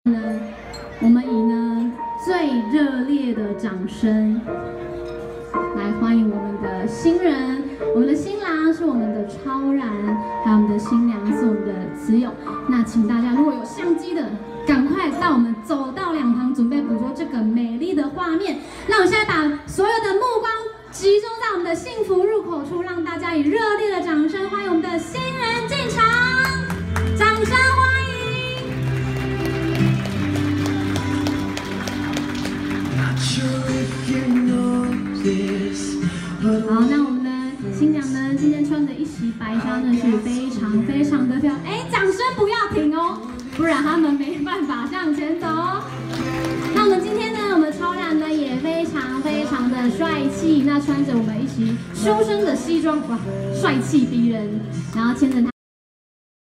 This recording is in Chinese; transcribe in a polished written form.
呢，我们以呢最热烈的掌声来欢迎我们的新人，我们的新郎是我们的超然，还有我们的新娘是我们的慈勇。那请大家如果有相机的，赶快到我们走道两旁，准备捕捉这个美丽的画面。那我现在把所有的目光集中在我们的幸福入口处，让大家以热烈的掌声欢迎我们的新人进场，掌声欢迎！ 好，那我们的新娘呢，今天穿的一袭白纱呢，是非常的漂亮。哎，掌声不要停哦，不然他们没办法向前走哦。那我们今天呢，我们超然呢也非常的帅气，那穿着我们一袭修身的西装，哇，帅气逼人，然后牵着他。